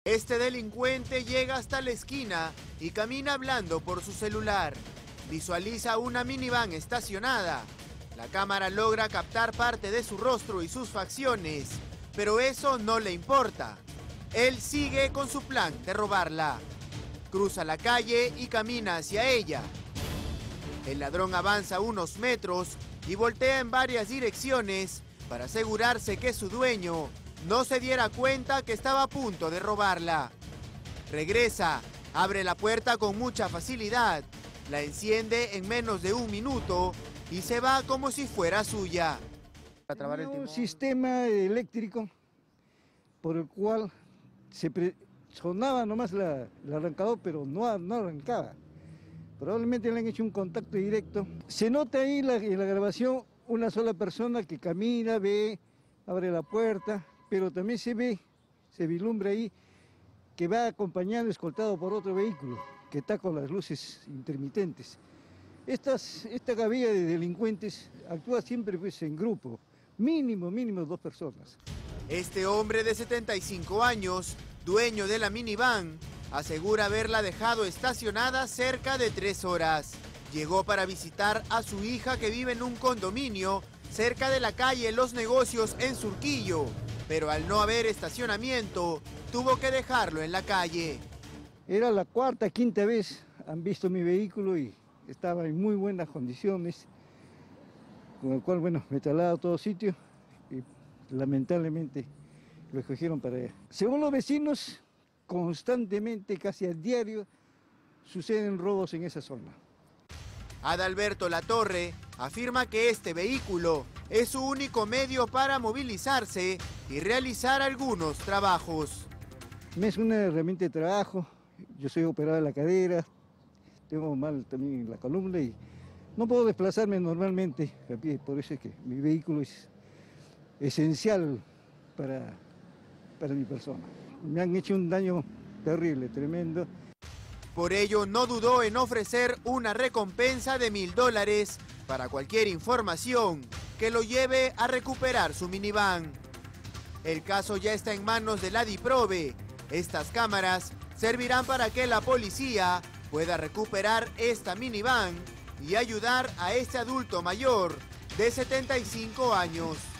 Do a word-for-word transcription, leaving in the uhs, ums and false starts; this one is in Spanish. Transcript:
Este delincuente llega hasta la esquina y camina hablando por su celular. Visualiza una minivan estacionada. La cámara logra captar parte de su rostro y sus facciones, pero eso no le importa. Él sigue con su plan de robarla. Cruza la calle y camina hacia ella. El ladrón avanza unos metros y voltea en varias direcciones para asegurarse que su dueño no se diera cuenta que estaba a punto de robarla. Regresa, abre la puerta con mucha facilidad, la enciende en menos de un minuto y se va como si fuera suya. Tenía un sistema eléctrico por el cual se pre sonaba nomás la, el arrancador, pero no, no arrancaba. Probablemente le han hecho un contacto directo. Se nota ahí la, en la grabación una sola persona que camina, ve, abre la puerta, pero también se ve, se vislumbra ahí que va acompañado, escoltado por otro vehículo que está con las luces intermitentes. Estas, esta gavilla de delincuentes actúa siempre pues, en grupo, mínimo, mínimo dos personas. Este hombre de setenta y cinco años, dueño de la minivan, asegura haberla dejado estacionada cerca de tres horas. Llegó para visitar a su hija que vive en un condominio cerca de la calle Los Negocios en Surquillo, pero al no haber estacionamiento, tuvo que dejarlo en la calle. Era la cuarta, quinta vez han visto mi vehículo y estaba en muy buenas condiciones, con el cual, bueno, me traslado a todo sitio y lamentablemente lo escogieron para allá. Según los vecinos, constantemente, casi a diario, suceden robos en esa zona. Adalberto Latorre afirma que este vehículo es su único medio para movilizarse y realizar algunos trabajos. Me es una herramienta de trabajo, yo soy operado de la cadera, tengo mal también la columna y no puedo desplazarme normalmente a pie, por eso es que mi vehículo es esencial para, para mi persona. Me han hecho un daño terrible, tremendo. Por ello no dudó en ofrecer una recompensa de mil dólares para cualquier información que lo lleve a recuperar su minivan. El caso ya está en manos de la DIPROVE. Estas cámaras servirán para que la policía pueda recuperar esta minivan y ayudar a este adulto mayor de setenta y cinco años.